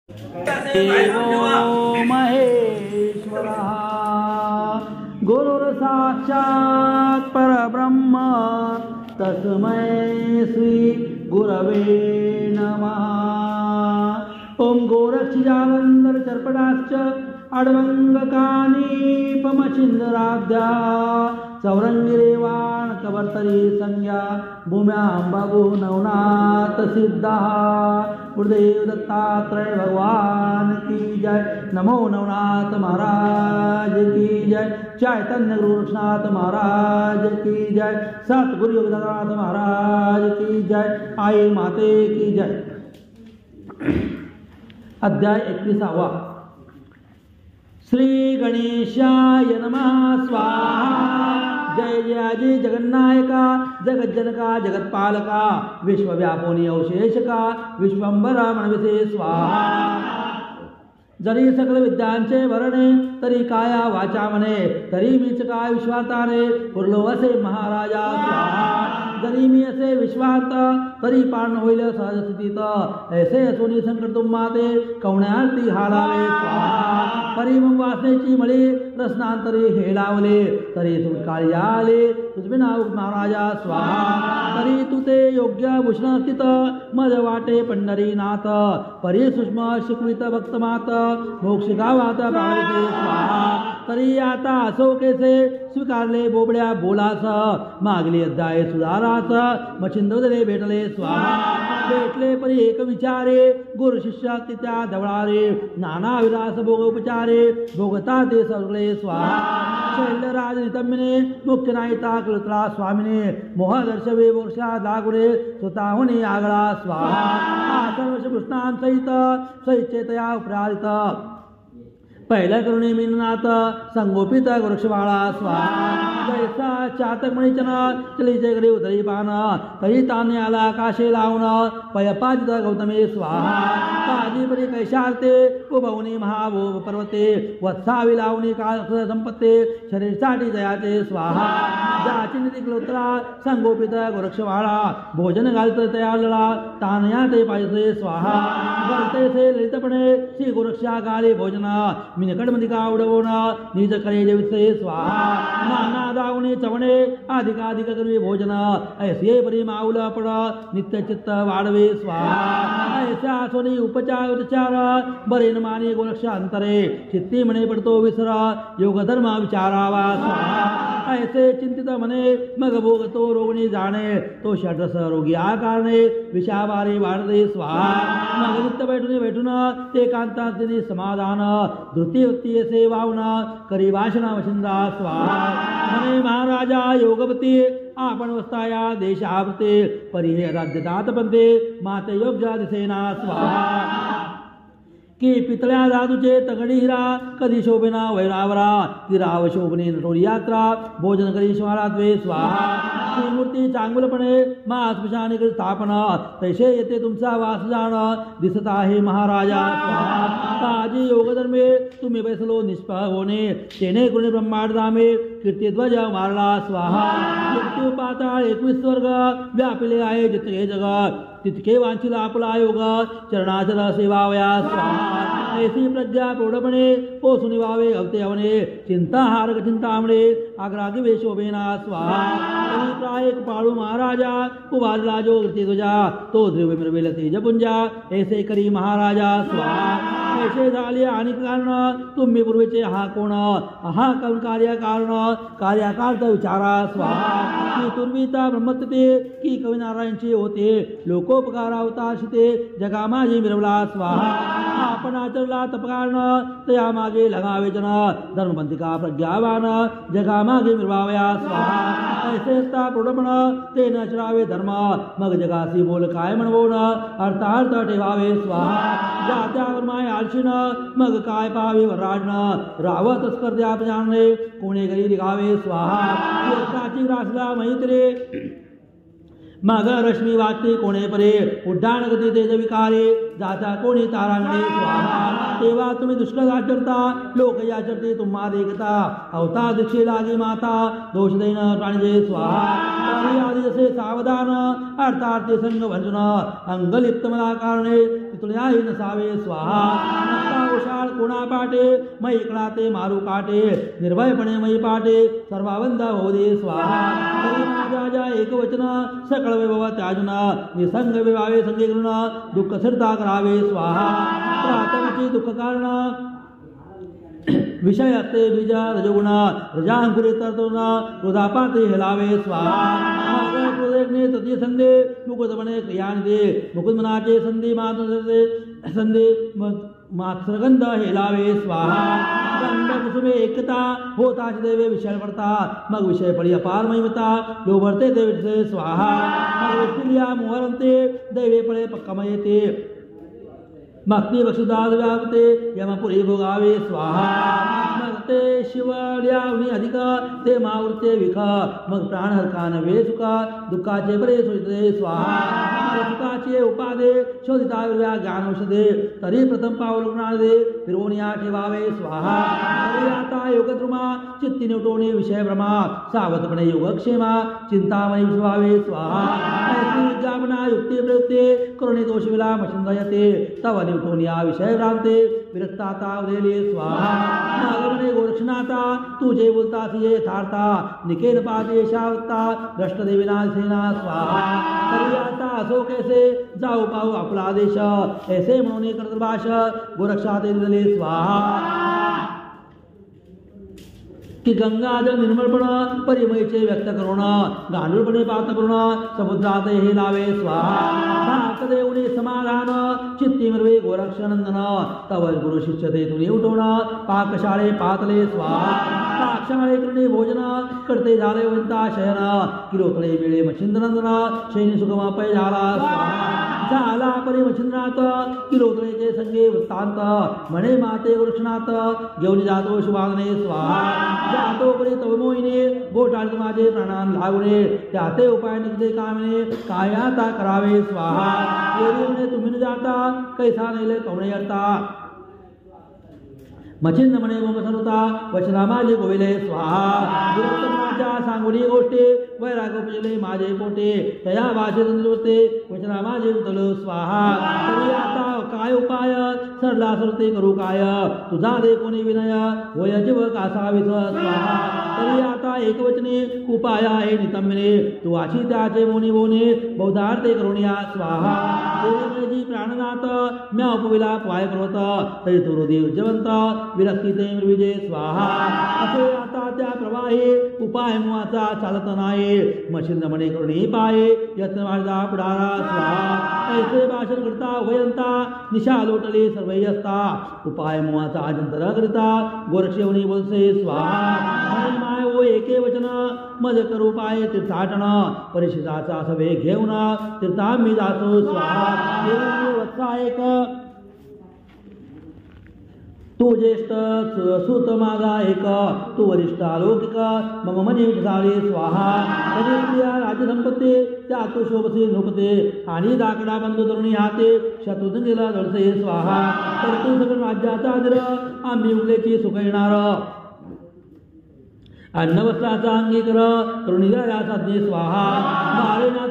देवो महेश्वरः गुरुर्साक्षात् परब्रह्म तस्मै श्री गुरवे नमः। ओम गोरक्षजालंधर चर्पटाश्च अडवंगकानीपमचिंदराब्ध्या चौरंगिरेवाण कवर्तरी संज्ञा भूम्यां बाबू नवनाथ सिद्धा। गुरुदेव दत्तात्रेय भगवान की जय। नमो नवनाथ महाराज की जय। चैतन्य गुरुनाथ महाराज की जय। सतगुरु योगनाथ महाराज की जय। आई माते की जय। अध्याय 31। श्री गणेशाय नमः स्वाहा। जय जयाजी जगन्नायका जगज्जनका जगत्पालका विश्वव्यापोनी अवशेषका विश्वंभरा मनविसे स्वाहा। जरी सकल विद्यांचे वरणे तरी काया वाचा मने तरी मीच काय विश्वातारे पुरलो असे महाराजा स्वाहा। जरी मी असे विश्वात तरी पारण होईल सहज स्थितीत ऐसे असोनी संकट तुम्हाते कवण्यार्थी हालावे स्वाहा। परी मग वासनेची मळी रसनांतरी हेलावले तरी सुटकाळी आले तुझे नाव महाराजा स्वाहा। तरी तू ते योग्य भूषण स्थित मज वाटे पंढरीनाथ परी सूक्ष्म शिकवित भक्तमात मोक्ष गावात प्राणविते स्वाहा। तरी आता असो केसे स्वीकारले बोबड्या बोलास मागले अध्याय सुधारास मच्छिंद्रदले भेटले स्वाहा। भेटले परी एक विचारे गुरु शिष्य त्या धवळारे नाना विलास भोग उपचारे भोगता ते सगळे स्वाहा। शैल्यराज नितंबिने मुख्य नायिता कृत्रा स्वामिने मोह दर्शवे मोक्षा दागुणे स्वतःहुने आगळा स्वाहा। सर्वश कृष्णां सहित सहिचेतया उपरारित पहिल्या करुणे मीननाथ संगोपित वृक्षवाळा स्वाहा। जैसा चातक मणिचन चलीचे गरी उतरी पान तरी ताने आला आकाशे लावून पयपाजित गौतमे स्वाहा। काजीपरी कैशार्ते उभवनी महाभो पर्वते वत्सावी लावणी काळ संपत्ते शरीरसाठी जयाचे स्वाहा। जाची निधी क्लोत्रा संगोपित वृक्षवाळा भोजन घालत तयारला तानया ते पाहिजे स्वाहा। गलते से ललितपणे श्री गुरक्षा गाली भोजन मिनकडमधिका उडवून निज करे जेविसे स्वाहा। नाना दावणे चवणे अधिकाधिक करवे भोजन ऐसे परी माऊल आपण नित्य चित्त वाढवे स्वाहा। ऐसा सोनी उपचार बरे न माने गोरक्षा अंतरे चित्ती म्हणे पडतो विसर योग धर्म विचारावा स्वाहा। ऐसे चिंतित मने मग भोगतो रोगणी जाणे तो षड्रस रोगी आकारणे विषावारी वाढते स्वाहा। मग नित्य भेटून एकांतास्थिनी समाधान धृती सेवावून करी भाषणा वशिंद्रा स्वाहा। मने महाराजा योगपती आपण वस्ताया देशावते परी राज्यतात पंते माते योग्य दिसेना स्वाहा। की पितळ्या धातूचे तगडी हिरा कधी शोभेना वैरावरा तिराव शोभने नटोरी यात्रा भोजन करी श्वारात्वे स्वाहा। मूर्ती चांगुलपणे महास्पशाने स्थापना तैसे येते तुमचा वास जाण दिसत आहे महाराजा स्वाहा। ताजी योगधर्मे तुम्ही बैसलो निष्फळ होणे तेने गुणे ब्रह्मांड धामे कीर्तिध्वज मारला स्वाहा। मृत्यू पाताळ 21 वर्ग व्यापिले आहे जितके जग तितके वांछिला आपला योग चरणाचर सेवावया स्वाहा। ऐसी प्रज्ञा प्रौढपणे पोसून वावे अवते अवने चिंता हारक चिंतामणे आग्रागी शोभेना स्वाहा। प्राय पाळू महाराजा उभारला जो ध्वजा तो ध्रुव मिरवेल तेजपुंजा ऐसे करी महाराजा स्वाहा। ऐसे झाले आणि कारण तुम्ही पूर्वीचे हा कोण हा करून कार्याकार्थ विचारा स्वाहा। की तुर्वीता ब्रह्मत्ते की कवी नारायणचे होते लोकोपकारा अवताशिते जगामागे मिरवला स्वाहा। आपण आचरला तपकारण तया मागे लगावे जन धर्मबंधिका प्रज्ञावान जगामागे मिरवावया स्वाहा। ऐसे प्रौढपण ते न श्रावे धर्म मग जगासी बोल काय म्हणवून अर्थार्थ ठेवावे स्वाहा। जात्यावर माय आळशीन मग काय पावे वराडण रावत तस्कर द्या जाणणे कोणे घरी रिगावे स्वाहा। एकाची रासला मैत्री मग रश्मी वाचते कोणे परे उड्डाण गती तेज विकारे जाता कोणी तारांगणे स्वाहा तेव्हा तुम्ही दुष्काळ आचरता लोक आचरते तुम्हा देखता अवता दीक्षे लागे माता दोष दैन प्राणजे स्वाहा आदि जसे सावधान अर्थार्थी संग भंजन अंगलिप्त मला कारणे तुळयाही नसावे स्वाहा उषाळ कोणा पाटे मै इकडाते मारू काटे निर्भयपणे मै पाटे सर्वावंद होऊ दे स्वाहा माझ्या एक वचन सकळ वैभव त्याजुना निसंग विवावे संगे करुण दुःख सिरता करावे स्वाहा प्रातमची दुःख कारण विषय असते बीज रजगुण रजांकुरे तरतुना क्रोधापाते हेलावे स्वाहा क्रोधेग्ने तती संदे मुकुटमणे क्रियानिदे मुकुटमनाचे संधी मातृ संधी मात्रगंध हेलावे स्वाहा गंध कुसुमे एकता होता देवे विषय पडता मग विषय पडी अपार महिमता लोभरते ते विषय स्वाहा मग विष्टिलिया मोहरंते दैवे पळे पक्कमयते भक्ती बक्षुदाद व्यापते यमपुरी भोगावे स्वाहा मग ते शिवड्यावनी अधिक ते मावृते विख मग प्राण हरकान वे सुखा दुःखाचे बरे सोयते स्वाहा सुखाचे उपादे शोधिता ज्ञान औषधे तरी प्रथम पाऊल दे फिरवून ठेवावे स्वाहा तरी आता योगद्रुमा चित्ती निवटवणे विषय भ्रमा सावधपणे योगक्षेमा चिंतामणी विश्वावे स्वाहा विद्यापना युक्ती प्रयुक्ते करुणे दोष विला मशिंदयते तव निवटोनिया विषय भ्रांते विरक्ताता उदेले स्वाहा नागमने गोरक्षनाथा तू जे बोलतास ये यथार्था निकेल पाजे शावता दृष्टदेविना सेना स्वाहा तरी आता असो कैसे जाऊ पाहू आपला आदेश ऐसे म्हणून कर्तभाष गोरक्षाते दिले स्वाहा की गंगाजल निर्मळपण परिमयचे व्यक्त करून गांडूळपणे पात करून समुद्रात हे लावे स्वाहा देऊनी समाधान चित्ती मिरवे गोरक्षनंदन तव गुरु शिष्य ते तुने उठवण पाकशाळे पातले स्वाहा पाकशाळे करणे भोजन करते झाले वंता शयन किलोतळे वेळे मच्छिंद्रनंदन शैनी सुगमा पै झाला स्वाहा झाला परी मच्छिंद्रात किलोतळेचे संगे वृत्तांत म्हणे माते वृक्षनाथ घेऊन जातो शुभांगणे स्वाहा जातो परी तव मोहिने गोटाळ माझे प्राणान लागणे त्याते उपाय निघते कामने काय आता करावे स्वाहा तुम्ही न जाता कैसा नेले कवणे अर्था मच्छिंद म्हणे गोमसनुता वचना माझे गोविले स्वाहा सांगुनी गोष्टी वैराग उपजले माझे पोटे तया भाषे होते वचना माझे उतल स्वाहा तरी आता काय उपाय सरला सरते करू काय तुझा दे कोणी विनय होय जीव कासाविस स्वाहा तरी आता एकवचने उपाय आहे नितम्यने तू आशी त्याचे मोनी बोने बहुधार्थे करुणिया स्वाहा देवजी प्राणनाथ म्या उपविला पाय पर्वत तरी तो हृदय उज्जवंत विरक्ती ते विजय स्वाहा असे आता त्या प्रवाहे उपाय मुआचा चालत नाही मशिंद म्हणे करुणी पाये यत्न माझा पुढारा स्वाहा ऐसे भाषण करता वयंता निशा लोटले सर्वै असता उपाय मुआचा अजंतर करता गोरक्षेवणी बोलसे स्वाहा माय ओ एके वचन मज करू पाय तीर्थाटन परिषदाचा सभे घेऊन तीर्था मी जातो स्वाहा वत्सा एक तू ज्येष्ठ सुत माझा एक तू वरिष्ठ अलौकिक मम मनी झाले स्वाहा राज्यसंपत्ती त्या तू शोभसे नृपते आणि दाकडा बंधू तरुणी हाते शत्रुघ्नीला दळसे स्वाहा तर तू सगळं राज्याचा आदर आम्ही उगलेची सुख येणार अन्नवस्त्राचा अंगीकर करुणीला या साधने स्वाहा बाळेनाथ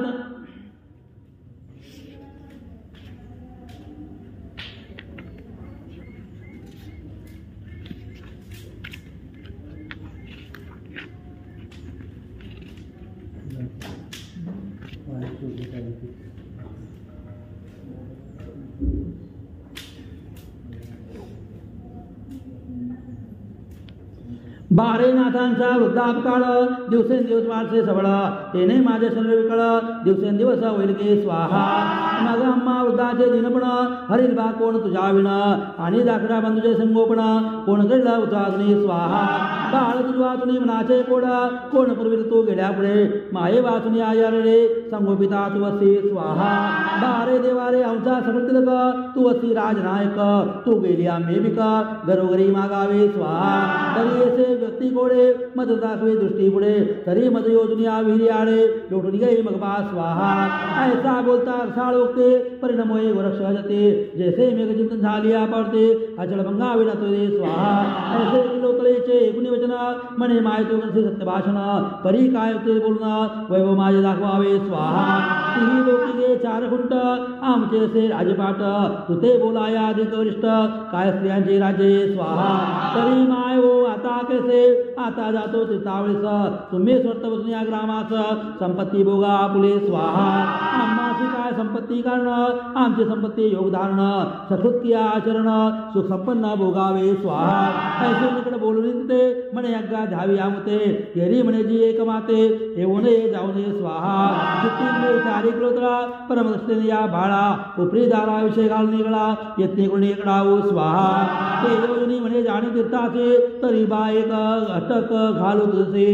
बारेनाथांचा वृद्धापकाळ दिवसेंदिवस वाढसे सबळ तेने माझे सर्व विकळ दिवसेंदिवस होईल गे स्वाहा मग अम्मा वृद्धाचे दिनपण हरिल बा कोण तुझ्या विण आणि दाखडा बंधूचे संगोपण कोण करीला उचागणी स्वाहा बाळ तुझ्या तुनी मनाचे कोड कोण पूर्वी तू गेल्या पुढे माये वाचुनी आयारे संगोपिता तू असी स्वाहा बारे देवारे आमचा सगळ तिलक तू असी राजनायक तू गेली आम्ही बिका घरोघरी मागावे स्वाहा तरी येसे व्यक्ती कोडे मद दाखवे दृष्टी पुढे तरी मद योजनिया विहिरी आडे लोटून गई मग बा स्वाहा ऐसा बोलता साळोक्ते परिणाम होई वृक्ष जते जैसे मेघ चिंतन झालिया पडते अचल भंगा विनतो रे स्वाहा ऐसे किलोतळेचे कुणी वचन मने माय तो गणसे सत्य भाषण परी काय ते बोलणं वैभव माझे दाखवावे स्वाहा तिही लोकीगे चार खुंट आमचे असे राजपाट तुते बोलाया अधिक वरिष्ठ काय स्त्रियांचे राजे स्वाहा तरी माय हो आता कैसे आता जातो तीर्थावळीस तुम्ही स्वतः बसून या ग्रामास संपत्ती भोगा पुले स्वाहा आम्हाची काय संपत्ती कारण आमची संपत्ती योगधारण सकृत किया आचरण सुख संपन्न भोगावे स्वाहा ऐसे निकड बोलून ते म्हणे यज्ञा ध्यावी आमते येरी म्हणे जी एक माते येऊ नये जाऊ नये स्वाहा चित्ती चारी क्लोतळा परमदृष्टीने या बाळा उपरी दारा विषय घाल निघळा यत्ने करून एकडाऊ स्वाहा ते योजनी म्हणे जाणे तीर्थाचे तरी बा एक अटक घालू तुझे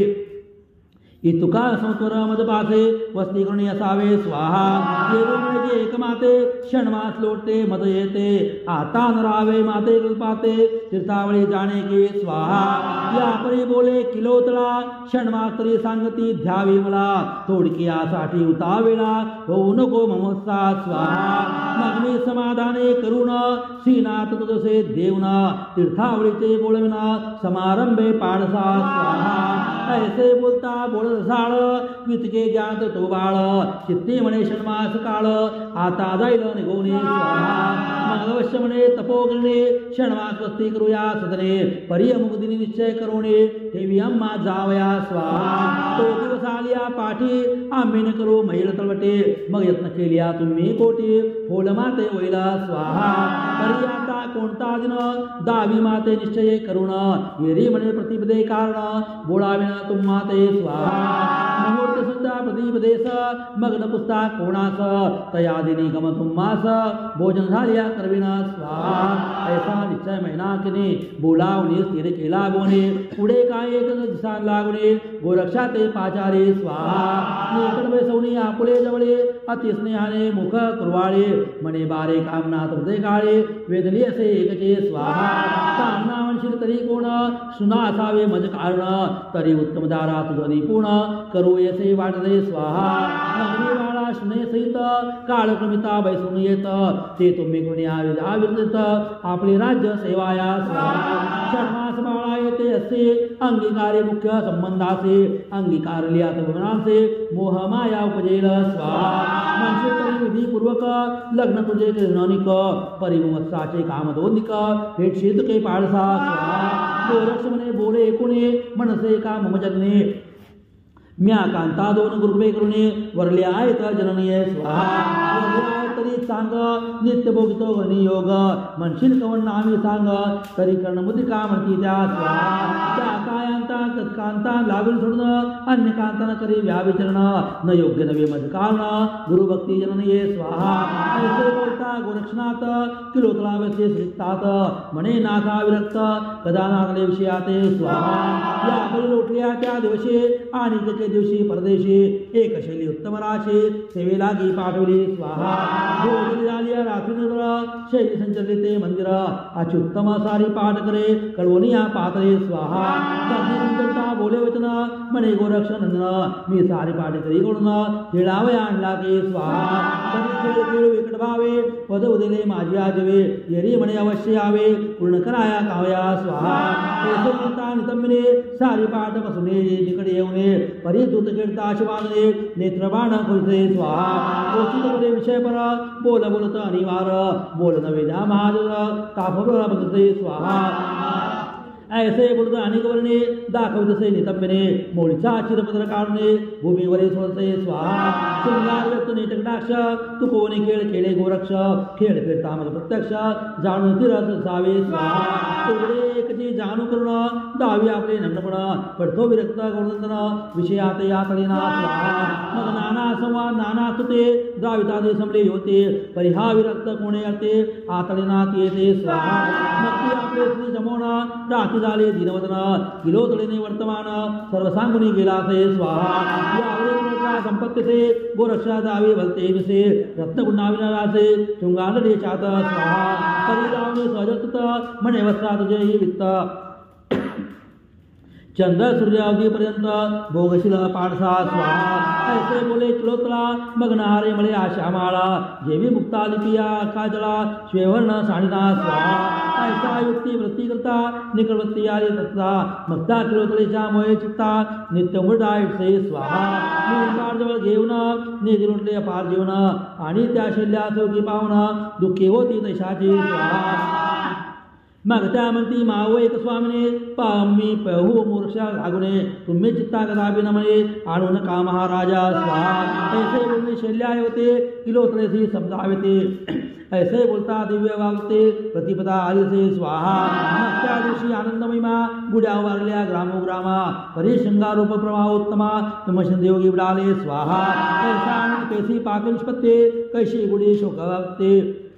इतुका संस्वर मदपासे वस्ती करून असावे स्वाहा येऊ म्हणजे एक माते क्षणमास लोटते मद येते आता नरावे माते कल्पाते तीर्थावळी जाणे की स्वाहा या परी बोले किलोतळा क्षणमास तरी सांगती ध्यावी मला थोडकियासाठी उतावेळा होऊ नको ममसा स्वाहा मग मी समाधाने करून श्रीनाथ तुझसे देवना तीर्थावळीचे बोलविना समारंभे पाडसा स्वाहा ऐसे बोलता बोल साळ वितके ज्ञात तो बाळ चित्ती म्हणे षण्मास काळ आता जाईल निघून स्वाहा मग अवश्य म्हणे तपोगिरणे षण्मास वस्ती करूया सदने परिय मुक्तीने निश्चय करूने ठेवी अम्मा जावया स्वाहा तो दिवस आलिया पाठी आम्ही न करू मैल तळवटे मग यत्न केलिया तुम्ही कोटी फोल माते वैला स्वाहा परी आता कोणता दिन दावी माते निश्चय करून येरी म्हणे प्रतिपदे कारण बोळाविना तुम्हाते स्वाहा मुहूर्त सुद्धा प्रतिपदेश मग्न पुस्ता कोणास तया दिनी गम तुम्हास भोजन झालिया करविना स्वाहा ऐसा निश्चय महिना किने बोलावणे स्थिर केला गोणे पुढे काय एक दिसान लागणे गोरक्षा ते पाचारे स्वाहा निकट बैसवणी आपुले जवळे अति स्नेहाने मुख कुरवाळे म्हणे बारे कामना हृदय काळे वेदली असे एकचे स्वाहा कामना म्हणशील तरी कोण सुना असावे मज कारण तरी उत्तम दारा तुझ निपुण करू येसे वाटते स्वाहा अग्नी बाळा सुने सहित काळक्रमिता बैसून येत ते तुम्ही कोणी आविर्दित आपले राज्य सेवाया स्वाहा षण्मास बाळा येते असे अंगीकारे मुख्य संबंधाचे अंगीकार लियात भवनाचे मोह माया उपजेल स्वाहा म्हणशील तरी विधीपूर्वक लग्न तुझे निक परिमत्साचे कामदोनिक भेट शीतके पाळसा स्वाहा गोरक्ष म्हणे बोले एकुणे मनसे का मम जगणे म्या कांता दोन गुरुपे करुणे वरले आहेत जननीय स्वाहा तरी सांग नित्य भोगतो गणियोग म्हणशील कवन आम्ही सांग तरी कर्णमुदिका म्हणती त्या स्वाहा त्या कायांता तत्कांता लागून सोडणं अन्य कांताना करी व्याविचरण न योग्य नवे मज कारण गुरुभक्ती जननीय स्वाहा ऐसे बोलता गोरक्षनाथ किलोतळा व्यसे श्रीतात म्हणे नाथा विरक्त कदा नाथले विषयाते स्वाहा या करी लोटल्या त्या दिवशी आणि एके दिवशी परदेशी एक शैली उत्तम राशी सेवे लागी पाठवली स्वाहा भोजन झालिया रात्री शैली संचलिते मंदिर अत्युत्तम सारी पाठ करे कळवनिया पातळे स्वाहा संतता बोले वचन म्हणे गोरक्ष नंदन मी सारी पाठ करी कडून खेळावया आणला के स्वाहा खेळ खेळ विकट भावे पद उदिले माझी आजवे येरी म्हणे अवश्य यावे पूर्ण कराया कावया स्वाहा नितंबिने सारी पाठ बसुने जिकडे येऊने परिदूत कीर्ता शिवाने नेत्रबाण खुलसे स्वाहा विषय पर बोल बोलत अनिवार बोल नवे द्या महाजर तापवर बघते स्वाहा ऐसे बोलत अनेक वर्णे दाखवतसे नितंबिने मोळीचा चिरपत्र काढणे भूमीवरे सोडसे स्वाहा शृंगार व्यक्त नेटकटाक्ष तू कोणी खेळ खेळे गोरक्ष खेळ खेळता मग प्रत्यक्ष जाणून तिरस जावे स्वाहा तेवढे एकची जाणू करून दावी आपले नंदपण पडतो विरक्त गोवर्धन विषयात यातळीना स्वाहा मग नाना संवाद नाना सुते द्रावितादे संबळे होते परिहा विरक्त कोणे अर्थे आतळीना येते स्वाहा मग ती आपले श्री जमवणा रात्री झाले दिनवदन किलोतळीने वर्तमान सर्व सांगुनी गेला से स्वाहा या संपत्तीचे गोरक्षा दावे भलते विसे रत्नगुणाविनाराचे शृंगांडे चात स्वाहा परिरावने सहजत म्हणे वस्त्रा तुझे ही वित्त चंद्र सूर्यावधीपर्यंत भोगशील पाडसा स्वाहा ऐसे बोले तिलोत्तला मग नारे मळे आशा माळा जेवी मुक्ता लिपिया काजळा श्वेवर्ण साणिना स्वाहा ऐसा युक्ती वृत्ती करता निकटवृत्ती आली तत्ता मक्ता तिलोत्तलेच्या मोहे चित्ता नित्य मुरडायचे स्वाहा निकार जवळ घेऊन नेदी लुटले अपार जीवन आणि त्या शल्ल्या चौकी पाहून दुःखी होती तशाची स्वाहा मग त्या म्हणती माव एक स्वामीने पामी पहू मूर्षा लागुने तुम्ही चित्ता कदापि न म्हणे आणू नका महाराजा स्वाहा ऐसे बोलणे शल्य होते किलोत्तलेसी समजावते ऐसे बोलता दिव्य वागते प्रतिपदा आलीसे स्वाहा मग त्या दिवशी आनंद महिमा गुड्या वारल्या ग्रामोग्रामा परिशृंगारूप प्रवाहोत्तमा तुमशनदेवगी बुडाले स्वाहा ऐसा आनंद कैसी पाक निष्पत्ते कैशी गुडी शोक वागते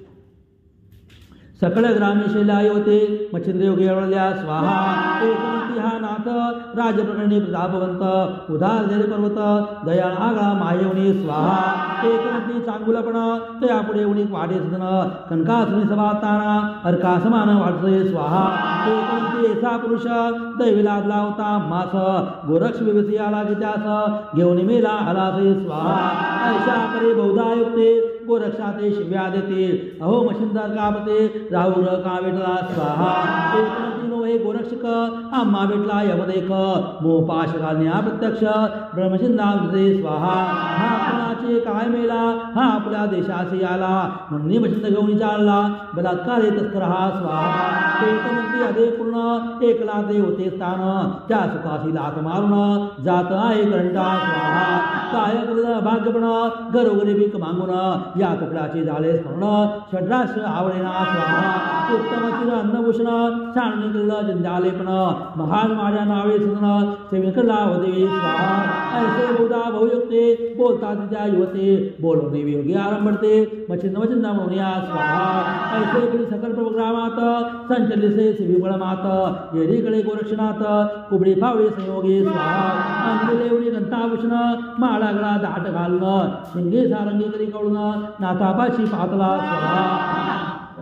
सकळ ग्रामी शैलाय होते मच्छिंद्रयोग येवळल्या स्वाहा एकमती हा नाथ राजप्रकरणी प्रतापवंत उदार जरी पर्वत दयाळ आगळा मायवणी स्वाहा एकमती चांगुलपण तया पुढे उणीक वाढे सदन कनकासुनी सभाताना अर्का समान वाढसे स्वाहा एकमती ऐसा पुरुष दैविला आदला होता मास गोरक्ष विवसी आला की त्यास घेऊन मेला आलासे स्वाहा ऐशा करे बहुधा युक्ते गोरक्षाते शिव्या देते अहो मशिनदार कापते राहुल का भेटला स्वाहा एकमतीनो हे गोरक्षक आम्हा भेटला यमदेख मोपाश घालण्या प्रत्यक्ष ब्रह्मशिंदाचे स्वाहा हा कोणाचे काय मेला हा आपल्या देशाशी आला म्हणून मशिंद घेऊन चालला बलात्कार तस्कर हा स्वाहा एकमती अधे पूर्ण एकला ते होते स्थान त्या सुखाशी लाथ मारून जात आहे करंटा स्वाहा काय करलं भाग्यपण घरोघरी भीक मागून या तुकड्याचे झाले स्मरण षड्राश आवडेना स्वाहा उत्तम चिर अन्नभूषण छाननी केलं जंजालेपण महान माझ्या नावे सदन सेविकला होते स्वाहा ऐसे बहुधा बहुयुक्ते बोलता तिच्या युवते बोलवणे वियोगी आरंभते मच्छिंद मच्छिंदा म्हणूया स्वाहा ऐसे कधी सकल प्रभुग्रामात संचलिसे शिवीबळमात येरीकडे गोरक्षणात कुबडी फावळे संयोगी स्वाहा अंगलेवणी गंताभूषण माळागळा दाट घालणं शिंगे सारंगी करी कळून नाथापाशी पातला स्वाहा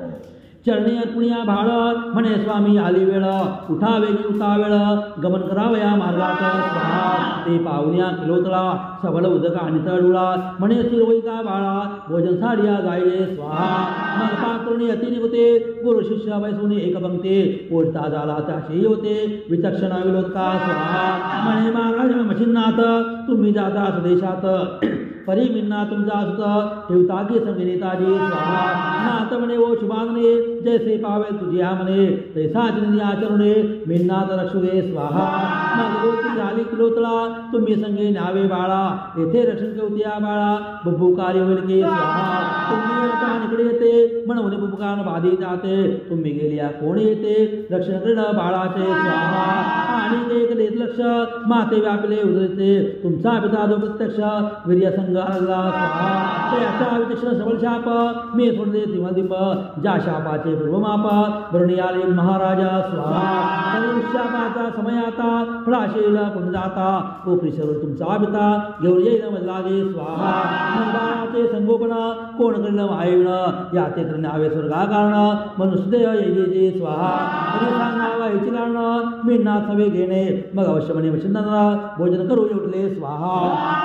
चरणी अर्पणिया भाळ म्हणे स्वामी आली वेळ उठा वेगी उठा वेळ गमन करावया मार्गात स्वाहा ते पाहुण्या किलोतळा सबळ उदक आणि तळुळा म्हणे शिरवैका बाळा भोजन साडिया जायले स्वाहा मग पाकरुणी अति निघते गुरु शिष्य बैसुनी एक पंक्ते ओढता झाला त्याशी होते विचक्षणा विलोदका स्वाहा म्हणे महाराज मच्छिन्नाथ तुम्ही जाता स्वदेशात परी मिन्ना तुमचा असत ठेवता की संगीताजी स्वाहा नाथ म्हणे ओ शुभांगणे जैसे पावे तुझ्या म्हणे तैसाच निधी आचरणे मिन्नात रक्षुदे स्वाहा मग गोष्टी झाली किलोतळा तुम्ही संगे न्यावे बाळा येथे रक्षण ठेवत्या बाळा बुब्बुकार होईल की स्वाहा तुम्ही येता निकडे येते म्हणून बुब्बुकान बाधी जाते तुम्ही गेल्या कोणी येते रक्षण करणं बाळाचे स्वाहा आणि एक देत लक्ष माते व्यापले उदरते तुमचा पिता जो प्रत्यक्ष वीर्य संघाला स्वाहा त्याचा विचक्षण सबळ शाप मी सोडले दिवादीप ज्या शापाचे पूर्वमाप भरणी आले महाराजा स्वाहा शापाचा समय आता फळाशेल कोण जाता कोपरीश्वर तुमचा पिता घेऊन येईल लागे स्वाहा बाळाचे संगोपन कोण करणं वायविण या ते करण्यावे स्वर्गा कारण मनुष्यदेह येजे स्वाहा सांगावा याची कारण मी नाथ सवे घेणे मग अवश्य म्हणे वशिंदांना भोजन करू उठले स्वाहा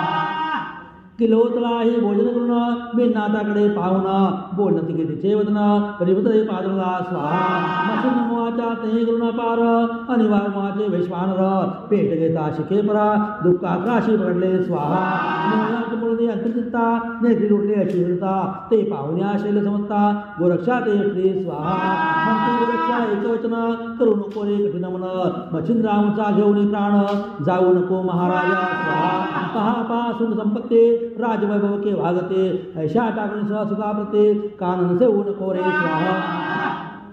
किलोतला ही भोजन करून मी नाथाकडे पाहुन बोलणं तिघे तिचे वदन परिवृत पादला स्वाहा मशीन मोहाच्या ते करुणा पार अनिवार मोहाचे वैश्वानर पेट घेता शिके परा दुःखाकाशी पडले स्वाहा अंतर्चित्ता नेत्री लुटले अशिरता ते पाहुण्या शैल समजता गोरक्षा ते श्री स्वाहा मंत्री गोरक्षा एकवचन करू नको रे कठीण मन मच्छिंद्रांचा घेऊन प्राण जाऊ नको महाराजा स्वाहा पहा पहा सुख संपत्ती राजवैभव के भागते ऐशा टाकून सुखा प्रते कानन से ऊन खोरे स्वाहा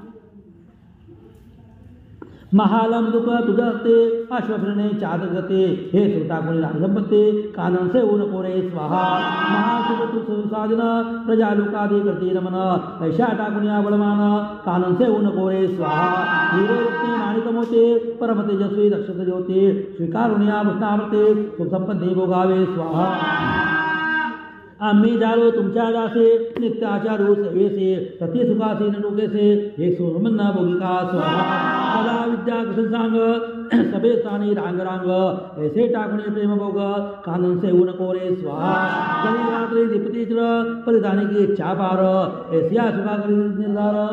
महालम दुख तुझते अश्वभ्रणे चादगते हे सुटाकुणी राजसंपत्ते कानन से ऊन कोरे स्वाहा महासुख साधन प्रजा लोकादि करते नमन ऐशा टाकुनिया बलमान कानन से ऊन कोरे स्वाहा हिरे माणिकमोते परम तेजस्वी रक्षक ज्योते स्वीकारुनिया भस्नावते सुख संपत्ती भोगावे स्वाहा आम्ही झालो तुमच्या दासे नित्याचारू सेवेसे सती सुखासी न डोकेसे एक सोमन्ना भोगिका स्वाहा कला विद्या कृष्ण सांग सबे स्थानी रांग रांग ऐसे टाकणे प्रेम भोग कानन से ऊन कोरे स्वाहा कली रात्री दीपती चिर परिधानी की इच्छा पार ऐसिया सुखा करी निर्धार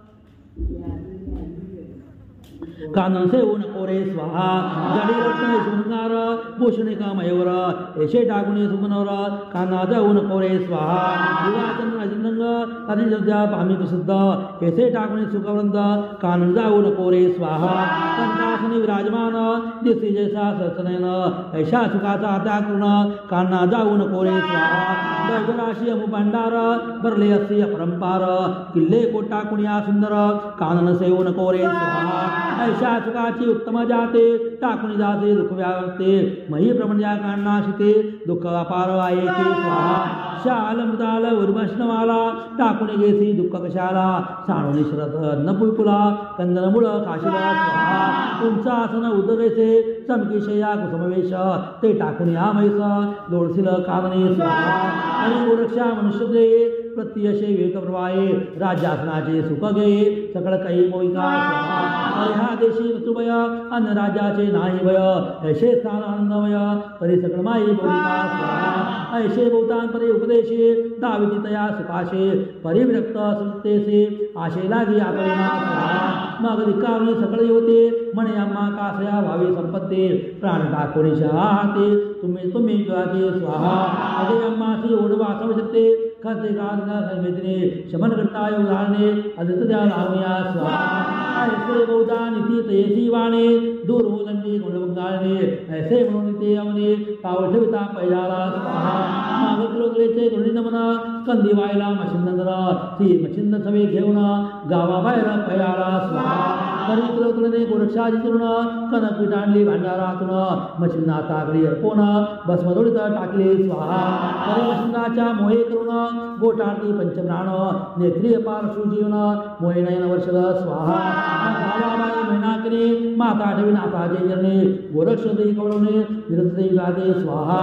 कानन से ऊन कोरे स्वाहा जडी रत्न शृंगार भूषणे का मयूर ऐसे टाकुणे सुमनवर कानाद ऊन कोरे स्वाहा दिवाचन अजिंग अधिजद्या पामी प्रसिद्ध ऐसे टाकुणे सुखवृंद कानंदा ऊन कोरे स्वाहा कंकासनी विराजमान दिसी जैसा सरसनयन ऐशा सुखाचा त्याग करून कानादा ऊन कोरे स्वाहा दर्शराशी अमुपांडार भरले असी अपरंपार किल्ले कोटा कुणिया सुंदर कानन से ऊन कोरे स्वाहा ऐशा सुखाची उत्तम जाते टाकुनी जाते दुःख व्यावरते मही प्रमण्या कान्नाशिते दुःख अपार आयेचे स्वाहा शाल मृदाल उर्वष्णवाला टाकुनी गेसी दुःख कशाला साणुनी शरद अन्न पुलकुला कंदन मुळ काशिला स्वाहा तुमचा आसन उदरेसे चमकीशया कुसमवेश ते टाकुनी हा मैस लोळसिल कादने स्वाहा आणि गोरक्षा मनुष्यदे प्रत्ययशे विवेक प्रवाहे राज्यासनाचे सुख गे सकळ काही मोहिका स्वाहा हा देशी वस्तुभय अन्न राज्याचे नाही भय ऐशे स्थान आनंदमय तरी सकळ माई बोलिका स्वाहा ऐशे भूतान परे उपदेशे दाविती तया सुखाशे परिविरक्त सुतेसे आशे लागी आपलेना स्वाहा मग दिकावणी सकळ होते म्हणे आम्हा कासया भावी संपत्ती प्राण टाकोणी शहाते तुम्ही ज्वागे स्वाहा अगे अम्मासी ओढ वाचवू शकते खाते गाने शमन करता योग धारणे अधित द्या लावूया स्वाहा ऐसे बहुधा निती तयसी वाणे दूर हो दंडी गुणगाळणे ऐसे म्हणून ते अवने पावठविता पैजाला स्वाहा मागलोकलेचे गुणी नमन कंदी वायला मशिंदंद्र ती मचिंद सवे घेऊन गावाबाहेर पयाला स्वाहा परिक्रोतने गोरक्षा जितून कनक पिटांडली भांडारातून मचिंदा तागडी अर्पोण भस्मदोडीत टाकले स्वाहा परिमशिंदाच्या मोहे करून गोटाळती पंचप्राण नेत्री अपार सुजीवन मोहे नयन वर्षद स्वाहा गावाबाई महिनाकने माता ठेवी नाथाचे चरणे गोरक्षदे कवळवणे विरतदे गागे स्वाहा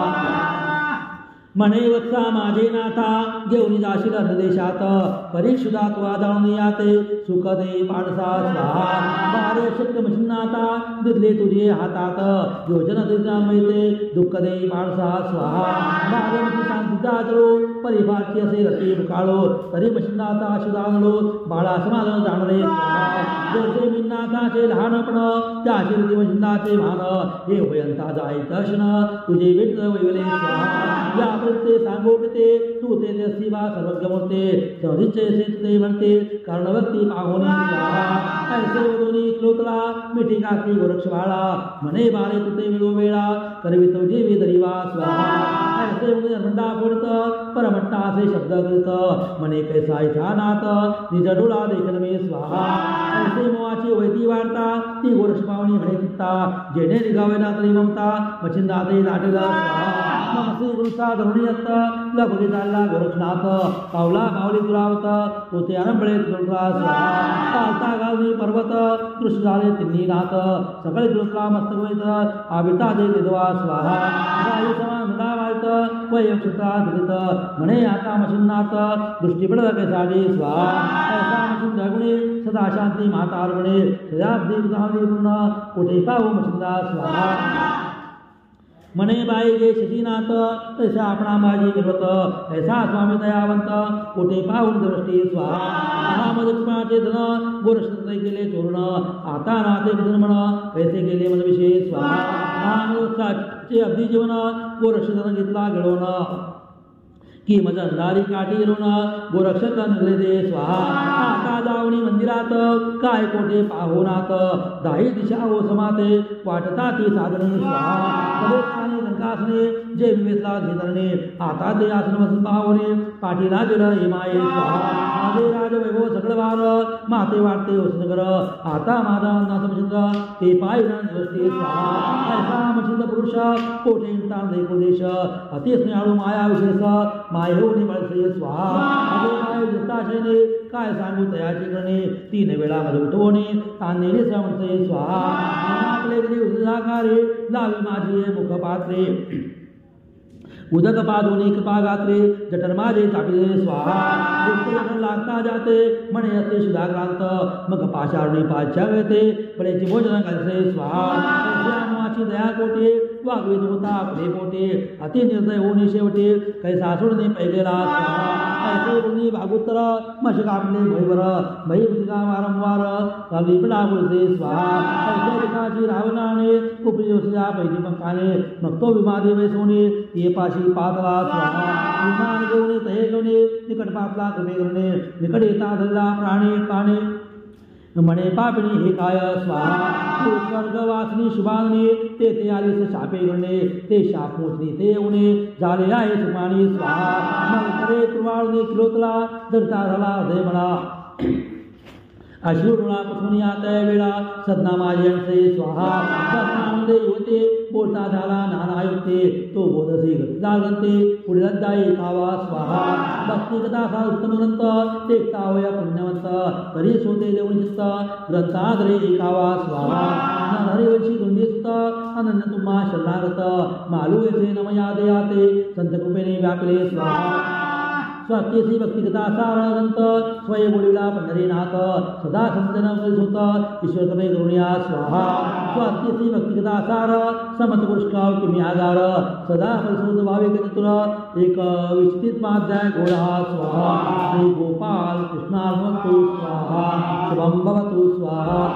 म्हणे वत्सा माझे नाथा घेऊन जाशील देशात परीक्षुदा त्वा जाणून याते सुख दे पाडसा स्वाहा बारे शक्य मशिन्नाता दिले तुझे हातात योजना तुझा मिळते दुःख दे पाडसा स्वाहा बारे मशी शांतीचा जळो परिभाषी असे रती काळो तरी मशिन्नाता शुदांगलो बाळा समाधान जाणरे स्वाहा जसे मिन्नाथाचे लहानपण त्या शिरती मशिन्नाचे मान हे होयंता जाई दर्शन तुझे विठ वैवले स्वाहा या ते सांगोकते तू ते शिवा सर्वज्ञ मूर्ते सहजिचे ते म्हणते कारण भक्ती पाहुणी स्वाहा ऐसे दोन्ही श्लोकला मिठी काकी गोरक्ष बाळा म्हणे बाळे तुते वेळो वेळा करवी तो जीवी दरिवा स्वाहा ऐसे म्हणा बोलत परमट्टा असे शब्द करीत म्हणे कैसा इच्छा नाथ निज डोळा देखील मी स्वाहा ऐसे मोहाची वैती वाढता ती गोरक्ष पाहुणी म्हणे चित्ता जेणे निघावेला तरी ममता मचिंदा ते दाटेला स्वाहा श्री गुरुचा धरुणीयत्त लभगी चालला गोरक्षनाथ पावला पावली तुरावत होते अनंबळे तुळसा स्वाहा पालता गावनी पर्वत कृष्ण झाले तिन्ही नाथ सगळे तुळसा मस्तक वैत आविता दे देदवा स्वाहा गाई समान मुला वाळत वय क्षुता दिलित म्हणे आता मशिन्नाथ दृष्टी पडत कैसाडी स्वाहा ऐसा मशिन जगुणे सदा शांती माता अर्पणे सदाब्दी गावनी पूर्ण कुठे पाहू मशिंदा स्वाहा म्हणे बाई जे शशीनाथ तैसा आपणा माझी निर्वत ऐसा स्वामी दयावंत कोठे पाहून दृष्टी स्वाहा महामदक्षमाचे धन गोरक्षते गेले चोरून आता नाते बदन म्हण कैसे गेले मन विशेष स्वाहा महामदक्षाचे अगदी जीवन गोरक्षधन घेतला घडवून की मज अंधारी काठी रोण गोरक्षक निघले दे स्वाहा आता जावणी मंदिरात काय कोठे पाहुनात दाही दिशा ओ समाते वाटता ती साधने स्वाहा कलेस्थाने कंकासने जे विवेचला घेतरणे आता ते आसन वसन पाहुणे पाठीला गेलं हेमाये स्वाहा माझे राज वैभव सगळ वार माते वाटते होसनगर आता माझा नाथमचंद्र ते पायना निवसते स्वाहा ऐसा मचिंद पुरुष कोठे ताण देखो देश अति स्नेहाळू माया विशेष मायेवणी बळसे स्वाहा अगे माय जिताशेने काय सांगू तयाची करणे 3 वेळा मध्ये उठवणे तांदेने श्रवणसे स्वाहा आपले गरी उजाकारे लावी माझी मुखपात्रे उदक पादोनी कृपा गात्रे जठर माझे चापिले स्वाहा जठर लागता जाते म्हणे असते सुधाक्रांत मग पाशारुणी पाच्या गळते बळेचे भोजन करते स्वाहा अनुवाची दया कोटे वागवीत होता आपले पोटे अति निर्दय होणे शेवटे कैसा सोडणे पैगेला स्वाहा ऐसे गुणी भागोत्तर मश कापले भैवर भैविका वारंवार काली पडा बोलते स्वाहा ऐसे लिखाची रावणाने उपयोगच्या पैकी पंखाने मग तो विमादी वैसोने ये पाशी पातला स्वाहा विमान घेऊन तहे घेऊन निकट पापला कृपे करणे निकट येता धरला प्राणी पाणी म्हणे पापिणी हे काय स्वाहा स्वर्ग वासनी शुभांगणे ते ते आले शापे करणे ते शाप मोचणे ते येऊने झाले आहे सुमानी स्वाहा मग करे कृवाळने किलोतला धरता झाला हृदय म्हणा अश्रुडोळा पसुनी आता वेळा सदना माझे अंशे स्वाहा सदनामध्ये होते बोलता झाला नाना युक्ते तो बोधसे गंते पुढे लज्जाई कावा स्वाहा भक्ती कथा सा उत्तम ग्रंथ टेकता होया पुण्यवंत तरी सोते देऊन चित्त ग्रंथाग्रे एकावा स्वाहा हरिवंशी दुंडीस्त अनन्य तुम्हा शरणागत मालू येथे नमया दयाते संत कृपेने व्यापले स्वाहा स्वात्यसी भक्तिकथा सारग्रंथ स्वय बोलिला पंढरीनाथ सदा संतन होत ईश्वर कवे करुणिया स्वाहा स्वात्यसी भक्तिकथा सार समत पुरुषकाव किमी आधार सदा फलसुत भावे तुला एक विचित माध्याय घोडा स्वाहा श्री गोपाल कृष्णार्मस्तु स्वाहा शुभम भवतु स्वाहा